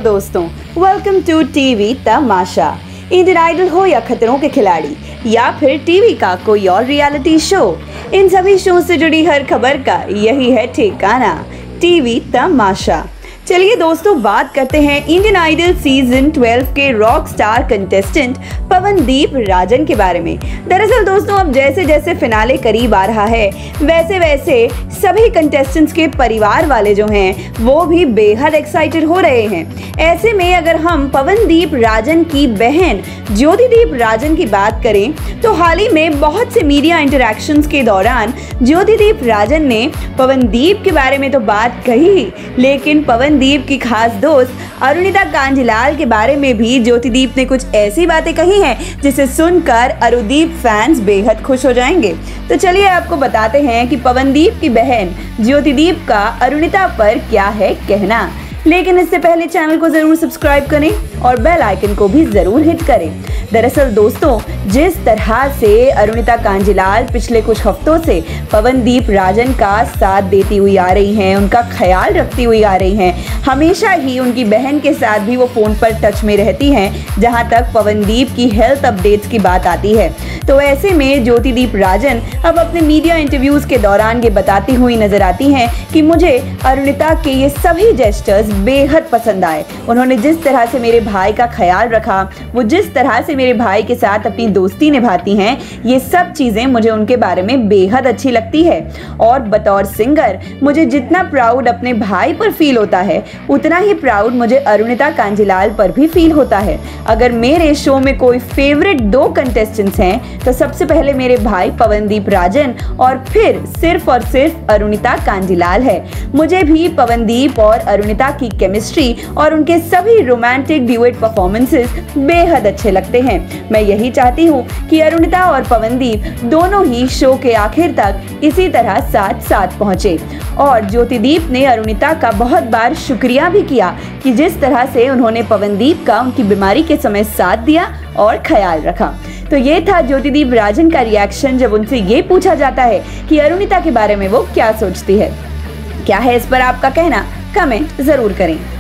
दोस्तों, welcome to TV Tamasha. Indian Idol हो या खतरों के खिलाड़ी या फिर टीवी का कोई और रियलिटी शो, इन सभी शो से जुड़ी हर खबर का यही है ठिकाना, टीवी तमाशा। चलिए दोस्तों, बात करते हैं इंडियन आइडल सीजन 12 के rock star contestant Pawandeep Rajan के बारे में। दरअसल दोस्तों, अब जैसे जैसे फिनाले करीब आ रहा है, वैसे वैसे सभी कंटेस्टेंट्स के परिवार वाले जो हैं वो भी बेहद एक्साइटेड हो रहे हैं। ऐसे में अगर हम पवनदीप राजन की बहन ज्योतिदीप राजन की बात करें तो हाल ही में बहुत से मीडिया इंटरैक्शंस के दौरान ज्योतिदीप राजन ने पवनदीप के बारे में तो बात कही, लेकिन पवनदीप की खास दोस्त अरुणिता कांजीलाल के बारे में भी ज्योतिदीप ने कुछ ऐसी बातें कही हैं जिसे सुनकर अरुदीप फैंस बेहद खुश हो जाएंगे। तो चलिए आपको बताते हैं कि पवनदीप की बहन ज्योतिदीप का अरुणिता पर क्या है कहना। लेकिन इससे पहले चैनल को जरूर सब्सक्राइब करें और बेल आइकन को भी जरूर हिट करें। दरअसल दोस्तों, जिस तरह से अरुणिता कांजीलाल पिछले कुछ हफ्तों से पवनदीप राजन का साथ देती हुई आ रही हैं, उनका ख्याल रखती हुई आ रही हैं, हमेशा ही उनकी बहन के साथ भी वो फ़ोन पर टच में रहती हैं जहां तक पवनदीप की हेल्थ अपडेट्स की बात आती है। तो ऐसे में ज्योतिदीप राजन अब अपने मीडिया इंटरव्यूज़ के दौरान ये बताती हुई नजर आती हैं कि मुझे अरुणिता के ये सभी जेस्चर्स बेहद पसंद आए। उन्होंने जिस तरह से मेरे भाई का ख्याल रखा, वो जिस तरह से मेरे भाई के साथ अपनी दोस्ती निभाती हैं, ये सब चीज़ें मुझे उनके बारे में बेहद अच्छी लगती है। और बतौर सिंगर मुझे जितना प्राउड अपने भाई पर फील होता है, उतना ही प्राउड मुझे अरुणिता कांजीलाल पर भी फील होता है। अगर मेरे शो में कोई फेवरेट 2 कंटेस्टेंट्स हैं तो सबसे पहले मेरे भाई पवनदीप राजन और फिर सिर्फ और सिर्फ अरुणिता कांजीलाल है। मुझे भी पवनदीप और अरुणिता की केमिस्ट्री और उनके सभी रोमांटिक ड्यूएट परफॉर्मेंसेस बेहद अच्छे लगते हैं। मैं यही चाहती हूँ कि अरुणिता और पवनदीप दोनों ही शो के आखिर तक इसी तरह साथ साथ पहुंचे। और ज्योतिदीप ने अरुणिता का बहुत बार शुक्रिया भी किया कि जिस तरह से उन्होंने पवनदीप का उनकी बीमारी के समय साथ दिया और ख्याल रखा। तो ये था ज्योतिदीप राजन का रिएक्शन जब उनसे ये पूछा जाता है कि अरुणिता के बारे में वो क्या सोचती है। क्या है इस पर आपका कहना, कमेंट जरूर करें।